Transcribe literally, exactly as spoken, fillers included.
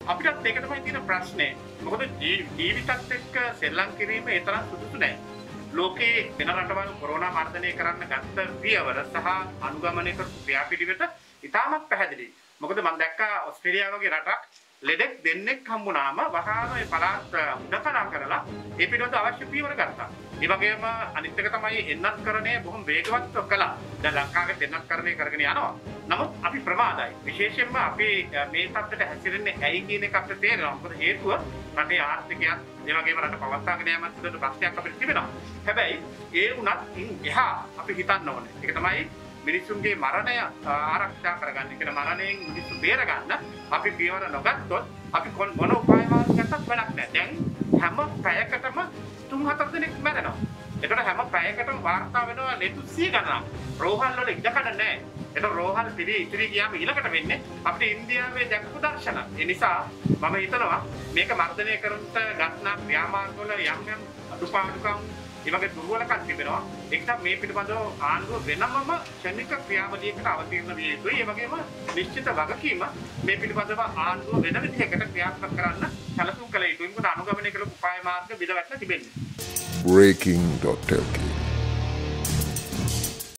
අපිටත් ඒක තමයි තියෙන ප්‍රශ්නේ. මොකද ජීවිතත් එක්ක සෙල්ලම් කිරීම ඒ තරම් සුදුසු නෑ. ලෝකේ වෙන රටවල් කොරෝනා මර්ධනය කරන්න ගත්ත පියවර සහ අනුගමනය කරපු ක්‍රියාපිළිවෙත ඉතාමත් පැහැදිලි. මොකද මම දැක්කා ඕස්ට්‍රේලියාව වගේ රටක් ලෙඩෙක් දෙන්නෙක් හම්බුනාම වහාම ඒ පළාත් උදකලා කරලා ඒ පිළිබඳව අවශ්‍ය පියවර ගත්තා. ඒ වගේම අනිත් එක තමයි එන්නත්කරණය බොහොම වේගවත්ව කළා. දැන් ලංකාවේ එන්නත්කරණය කරගෙන යනවා. නමුත් අපි ප්‍රමාදයි. විශේෂයෙන්ම අපි මේ තත්ත්වයට හැසිරෙන්නේ ඇයි කියන එක අපිට තේරෙනවා. මොකද හේතුව රටේ ආර්ථිකයත් ඒ වගේම රට පවත්වාගෙන යාමත් පිළිබඳ ප්‍රශ්නයක් අපිට තිබෙනවා. හැබැයි ඒ වුණත් ඉන් එහා අපි හිතන්න ඕනේ. ඒක තමයි මිනිසුන්ගේ මරණය ආරක්ෂා කරගන්න. ඒ කියන්නේ මරණයෙන් මිනිස්සු බේරගන්න අපි පියවර නොගත්තොත් අපි මොන උපාය මාර්ගයක්වත් වැඩක් නැහැ. දැන් හැම පැයකටම තුන් හතර දෙනෙක් මැරෙනවා. ඒකට හැම පැයකටම වාර්තා වෙනවා ලෙඩ සිය ගණනක්. රෝහල් වල ඉඩකඩ නැහැ. ඒක රෝහල් පිළි ඉතිරි ගියාම ඊළඟට වෙන්නේ අපිට ඉන්දියාවේ දැකපු දර්ශන. ඒ නිසා මම හිතනවා මේක මර්ධනය කරන්නට ගත්නා ක්‍රියාමාර්ගවල යම් යම් අඩුපාඩුකම් ඒ වගේ දුර්වලකම් තිබෙනවා. ඒකට මේ පිළිබඳව ආණ්ඩුව වෙනමම ක්ෂණික ක්‍රියාවලියකට අවතීර්ණ විය යුතුයි. ඒ වගේම නිශ්චිත වගකීම මේ පිළිබඳව ආණ්ඩුව වෙන විදිහකට ක්‍රියාත්මක කරන්න සැලසුම් කළ යුතුයි. මොකද අනුගමනය කළ උපාය මාර්ග විදවැටලා තිබෙන්නේ. breaking dot l k